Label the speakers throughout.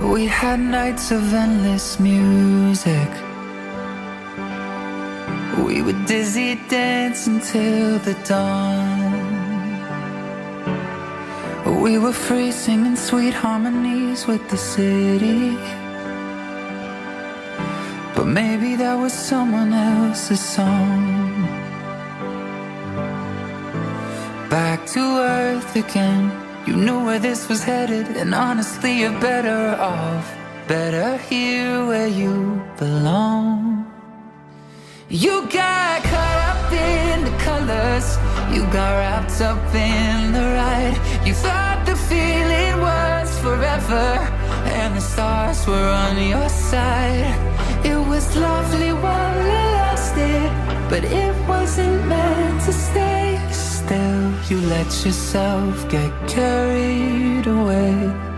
Speaker 1: We had nights of endless music. We would dizzy dance until the dawn. We were free singing sweet harmonies with the city. But maybe that was someone else's song. Back to earth again. You knew where this was headed, and honestly you're better off. Better here where you belong. You got caught up in the colors, you got wrapped up in the ride. You thought the feeling was forever, and the stars were on your side. It was lovely while it lasted, but it wasn't meant to stay. Still, you let yourself get carried away.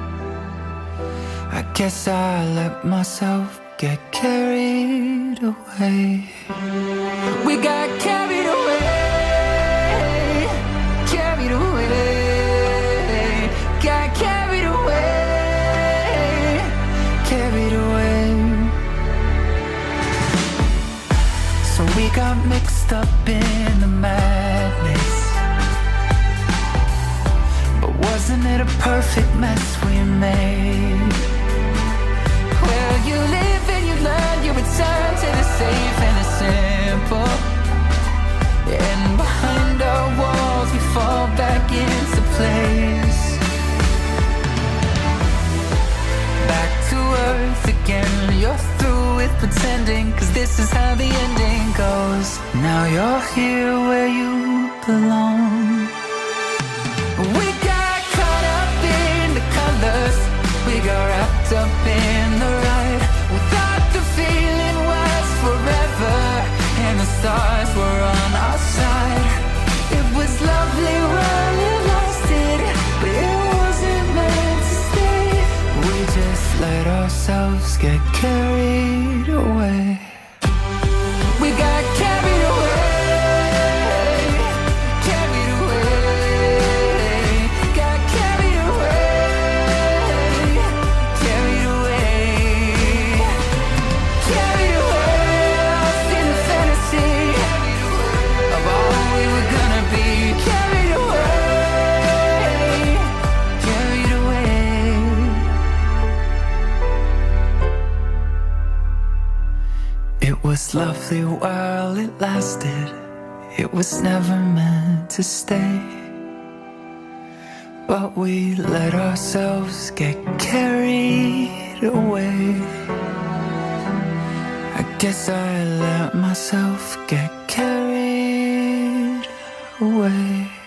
Speaker 1: I guess I let myself get carried away. We got carried away, carried away, got carried away, carried away. So we got mixed up in the madness. But wasn't it a perfect mess we made? Well, you live and you learn, you return to the safe and the simple. And behind our walls we fall back into place. Back to earth again. You're through with pretending, 'cause this is how the ending goes. Now you're here where you belong. We got caught up in the colors, we got wrapped up in the ride. We thought the feeling was forever, and the stars were on our side. It was lovely while it lasted, but it wasn't meant to stay. We just let ourselves get carried away. We got carried away, carried away, got carried away, carried away, carried away, lost in the fantasy of all we were gonna be. Carried away, carried away. It was lovely while it lasted, it was never meant to stay. But we let ourselves get carried away. I guess I let myself get carried away.